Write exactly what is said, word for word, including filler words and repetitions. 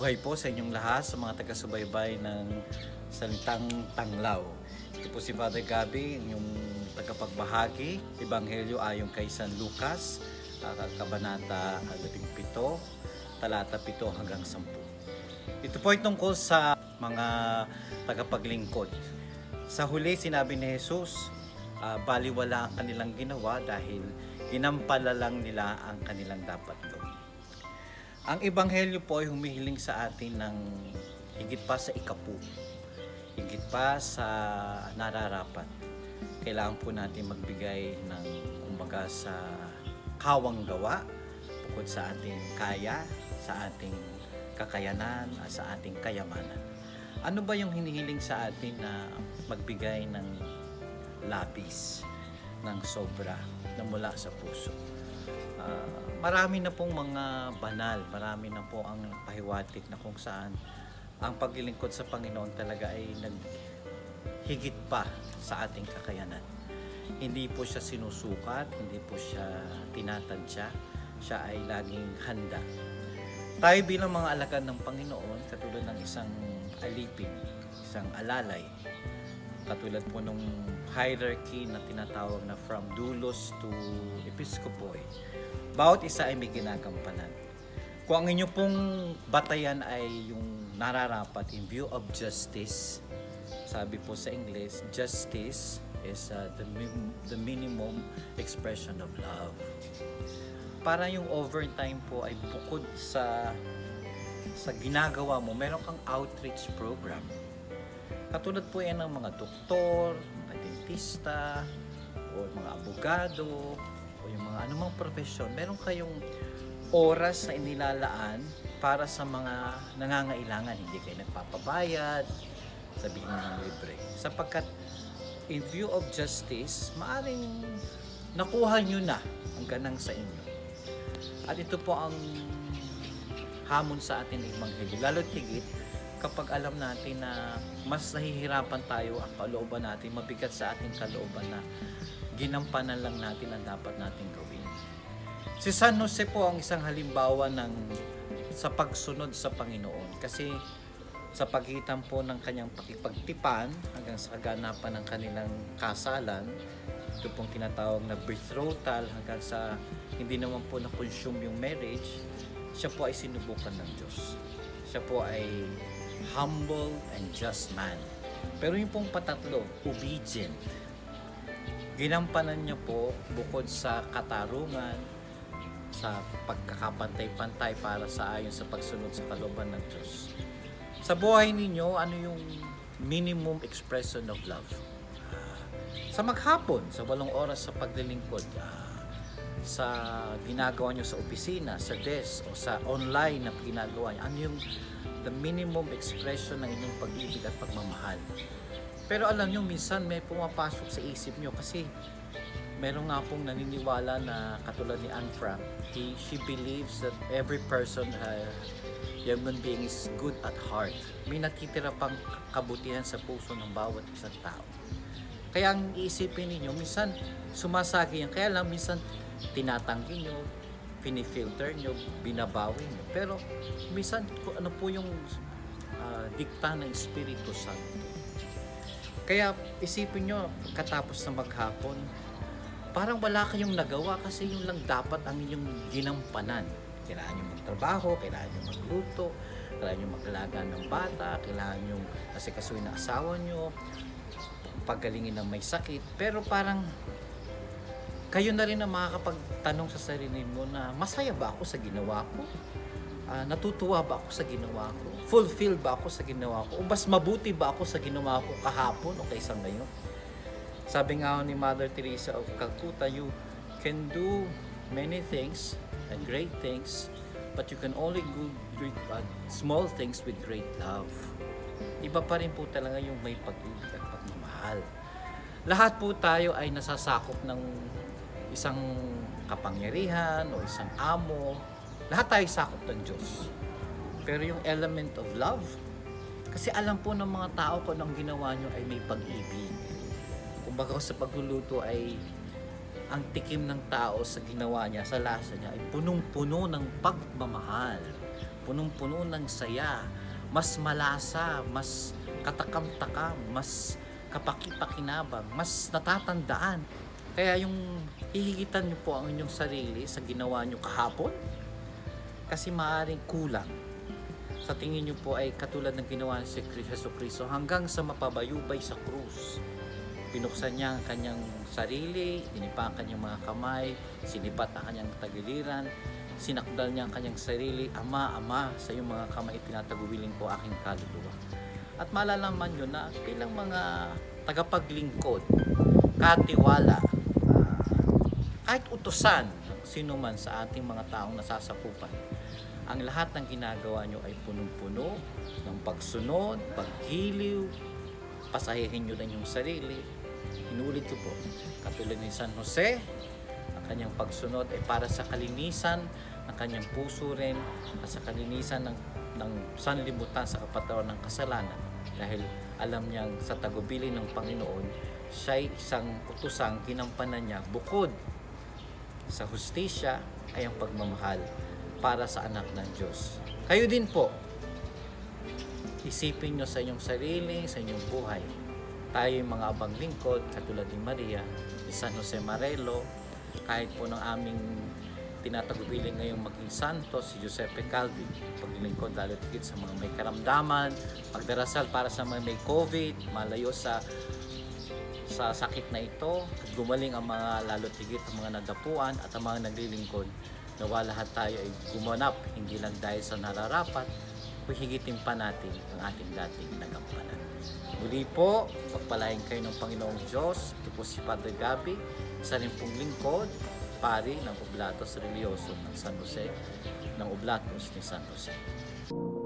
Mabuhay po sa inyong lahat, sa mga taga-subaybay ng Salitang Tanglaw. Ito po si Father Gabi, inyong tagapagbahagi, Ebanghelyo ayon kay San Lucas, Kabanata labing-pito, talata pito hanggang sampu. Ito po ay tungkol sa mga tagapaglingkod. Sa huli, sinabi ni Jesus, uh, baliwala ang kanilang ginawa dahil ginampala lang nila ang kanilang dapat gawin. Ang Ebanghelyo po ay humihiling sa atin ng higit pa sa ikapu, higit pa sa nararapat. Kailangan po natin magbigay ng kumbaga sa kawang gawa, bukod sa ating kaya, sa ating kakayanan, at sa ating kayamanan. Ano ba yung hinihiling sa atin na magbigay ng labis, ng sobra, na mula sa puso? Uh, marami na pong mga banal, marami na po ang pahiwatig na kung saan ang paglilingkod sa Panginoon talaga ay naghigit pa sa ating kakayanan. Hindi po siya sinusukat, hindi po siya tinatadya, siya ay laging handa. Tayo bilang mga alagad ng Panginoon, katulad ng isang alipin, isang alalay, katulad po nung hierarchy na tinatawag na from doulos to episkopoy, bawat isa ay may ginagampanan. Kung ang inyo pong batayan ay yung nararapat in view of justice, sabi po sa English, justice is uh, the, the minimum expression of love. Para yung overtime po ay bukod sa sa ginagawa mo, meron kang outreach program. Katulad po yan ng mga doktor, mga dentista, o mga abogado, o yung mga anumang profesyon. Meron kayong oras na inilalaan para sa mga nangangailangan. Hindi kayo nagpapabayad, sabihin mo ng libre. Sapagkat in view of justice, maaring nakuha nyo na ang ganang sa inyo. At ito po ang hamon sa atin ng Ebanghelyo. Lalo tigit kapag alam natin na mas nahihirapan tayo ang kalooban natin, mabigat sa ating kalooban na ginampanan lang natin ang dapat nating gawin. Si San Jose po ang isang halimbawa ng sa pagsunod sa Panginoon, kasi sa pagitan po ng kanyang pakipagtipan hanggang sa kaganapan ng kanilang kasalan, ito pong tinatawag na betrothal, hanggang sa hindi naman po na-consume yung marriage, siya po ay sinubukan ng Diyos. Siya po ay humble and just man. Pero yung pong patatlo, obedient. Ginampanan niya po bukod sa katarungan, sa pagkakapantay-pantay para sa ayon sa pagsunod sa kalooban ng Diyos. Sa buhay ninyo, ano yung minimum expression of love? Uh, sa maghapon, sa walong oras sa paglilingkod, uh, sa ginagawa nyo sa opisina, sa desk, o sa online na ginagawa nyo, ano yung the minimum expression ng inyong pag-ibig at pagmamahal? Pero alam nyo, minsan may pumapasok sa isip nyo kasi meron nga pong naniniwala na katulad ni Anne Frank, he, she believes that every person, uh, human being is good at heart. May natitira pang kabutihan sa puso ng bawat isang tao. Kaya ang iisipin ninyo, minsan sumasagi yan. Kaya lang minsan tinatanggi nyo, pinifilter nyo, binabawi nyo. Pero minsan ano po yung uh, dikta ng Espiritu Santo. Kaya isipin nyo, katapos na maghapon, parang wala kayong nagawa kasi yun lang dapat ang inyong ginampanan. Kailangan nyo magtrabaho, kailangan nyo magluto, kailangan nyo mag-alaga ng bata, kailangan nyo asikasuhin ng asawa nyo, paggalingin ng may sakit. Pero parang kayo na rin ang makakapagtanong sa sarili mo na masaya ba ako sa ginawa ko? Uh, natutuwa ba ako sa ginawa ko? Fulfilled ba ako sa ginawa ko? O mas mabuti ba ako sa ginawa ko kahapon o kaysa ngayon? Sabi nga ni Mother Teresa of Calcutta, you can do many things and great things, but you can only do great, uh, small things with great love. Iba pa rin po talaga yung may pag-ibig at pagmamahal. Lahat po tayo ay nasasakop ng isang kapangyarihan o isang amo. Lahat tayo sakop ng Diyos. Pero yung element of love, kasi alam po ng mga tao kung anong ginawa nyo ay may pag-ibig. Kumbaga sa pagluluto ay ang tikim ng tao sa ginawa niya, sa lasa niya, ay punong-puno ng pagmamahal. punong-puno ng saya, mas malasa, mas katakam-takam, mas kapaki-pakinabang, mas natatandaan. Kaya yung hihigitan nyo po ang inyong sarili sa ginawa nyo kahapon, kasi maaaring kulang. Sa tingin nyo po ay katulad ng ginawa ni Jesu Cristo hanggang sa mapabayubay sa krus. Pinuksan niya ang kanyang sarili, tinipa ang kanyang mga kamay, sinipat ang kanyang tagiliran, sinakdal niya ang kanyang sarili, Ama, Ama, sa iyong mga kamay tinatagubilin ko aking kaluluwa. At malalaman nyo na bilang mga tagapaglingkod, katiwala, uh, kahit utusan, sino man sa ating mga taong nasasakupan, ang lahat ng ginagawa nyo ay punong-puno ng pagsunod, paghiliw, pasahihin nyo na yung sarili. Inuulit ko po, katulad ni San Jose, ang kanyang pagsunod ay para sa kalinisan ng kanyang puso rin at sa kalinisan ng, ng sanlibutan sa kapatawaran ng kasalanan. Dahil alam niyang sa tagubilin ng Panginoon, siya'y isang utusang ginampanan niya bukod sa hustisya ay ang pagmamahal para sa anak ng Diyos. Kayo din po, isipin nyo sa inyong sarili, sa inyong buhay. Tayo yung mga abang lingkod, katulad ni Maria, ni San Jose Marelo, kahit po ng aming tinatagubilin ngayong maging santo, si Giuseppe Calvi, paglilingkod lalo tigit sa mga may karamdaman, pagdarasal para sa mga may COVID, malayo sa sa sakit na ito, at gumaling ang mga lalo tigit ang mga nadapuan at ang mga naglilingkod. Nawa lahat tayo ay gumanap, hindi lang dahil sa nararapat, o higitin pa natin ang ating dating nagampanan. Muli po, pagpalain kayo ng Panginoong Diyos. Ito po si Padre Gabi, isa rin pong lingkod, pari ng Oblatos Religioso ng San Jose, ng Oblatos ni San Jose.